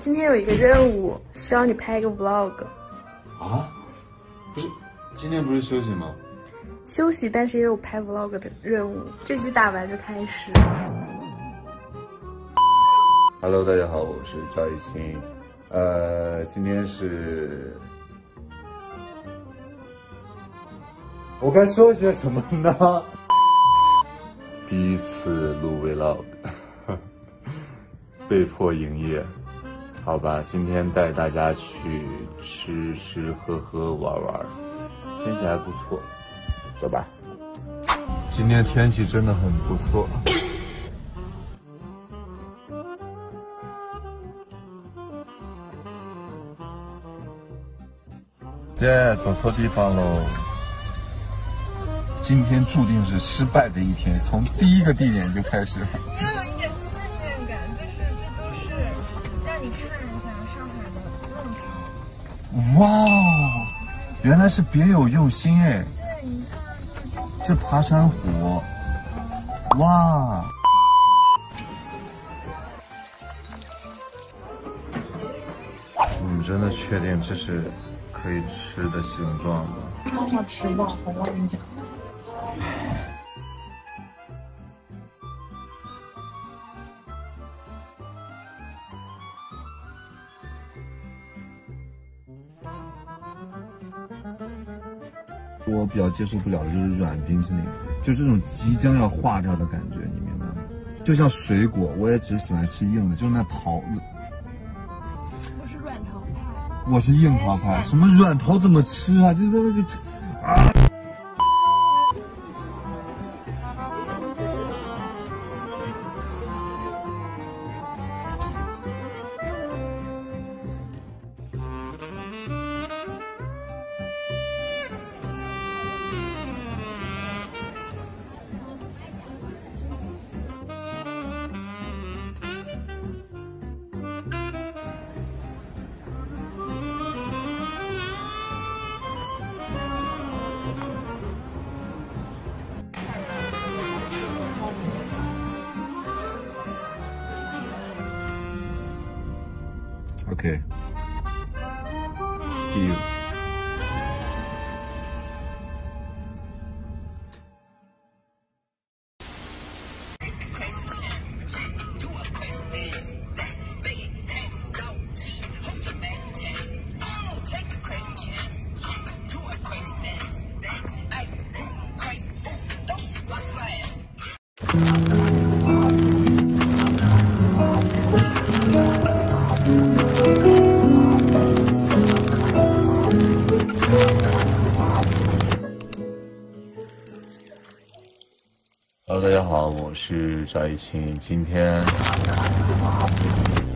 今天有一个任务，需要你拍一个 vlog。 啊？不是，今天不是休息吗？ 休息，但是也有拍 vlog 的任务。这局打完就开始。 Hello， 大家好，我是赵一清。今天是，我该说些什么呢？第一次录 vlog， 被迫营业。好吧，今天带大家去吃吃喝喝玩玩，天气还不错，走吧。今天天气真的很不错。耶，走错地方喽！今天注定是失败的一天，从第一个地点就开始。 你要有一点信念感，就是这都是让你看一下上海的弄潮。 哇，原来是别有用心哎！ 对，你看这爬山虎，哇！你真的确定这是可以吃的形状吗？ 超好吃的，我跟你讲。 我比较接受不了的就是软冰淇淋，就这种即将要化掉的感觉，你明白吗？就像水果，我也只喜欢吃硬的，就是那桃子。 我是软桃派， 我是硬桃派，什么软桃怎么吃啊？就是那个啊。Okay. See you. Hello， 大家好，我是赵一清。今天